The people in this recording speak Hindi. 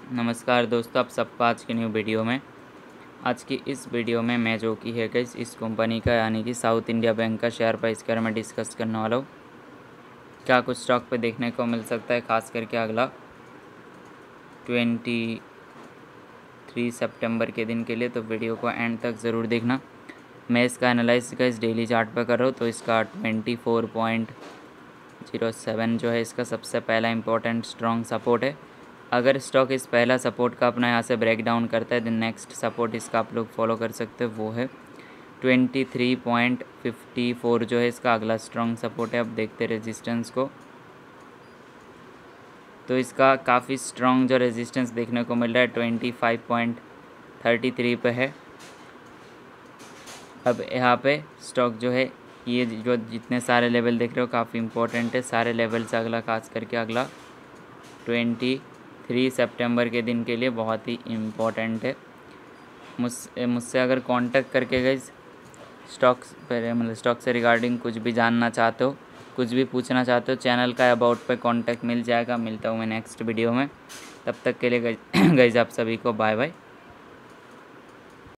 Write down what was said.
नमस्कार दोस्तों, आप सबका आज की न्यू वीडियो में। आज की इस वीडियो में मैं जो कि है गाइस इस कंपनी का यानी कि साउथ इंडिया बैंक का शेयर प्राइस के बारे में डिस्कस करने वाला हूँ। क्या कुछ स्टॉक पे देखने को मिल सकता है, खास करके अगला 23 सितंबर के दिन के लिए, तो वीडियो को एंड तक ज़रूर देखना। मैं इसका एनालाइज गाइस डेली चार्ट पर कर रहा हूँ, तो इसका 24.07 जो है इसका सबसे पहला इंपॉर्टेंट स्ट्रॉन्ग सपोर्ट है। अगर स्टॉक इस पहला सपोर्ट का अपना यहाँ से ब्रेक डाउन करता है, देन नेक्स्ट सपोर्ट इसका आप लोग फॉलो कर सकते हो, वो है 23.54 जो है इसका अगला स्ट्रॉन्ग सपोर्ट है। अब देखते हैं रेजिस्टेंस को, तो इसका काफ़ी स्ट्रॉन्ग जो रेजिस्टेंस देखने को मिल रहा है 25.33 पे है। अब यहाँ पे स्टॉक जो है ये जो जितने सारे लेवल देख रहे हो काफ़ी इंपॉर्टेंट है, सारे लेवल से अगला खास करके अगला 23 सितंबर के दिन के लिए बहुत ही इम्पोर्टेंट है। मुझसे अगर कांटेक्ट करके गए स्टॉक्स पर मतलब स्टॉक से रिगार्डिंग कुछ भी जानना चाहते हो, कुछ भी पूछना चाहते हो, चैनल का अबाउट पे कांटेक्ट मिल जाएगा। मिलता हूँ मैं नेक्स्ट वीडियो में, तब तक के लिए गाइस आप सभी को बाय बाय।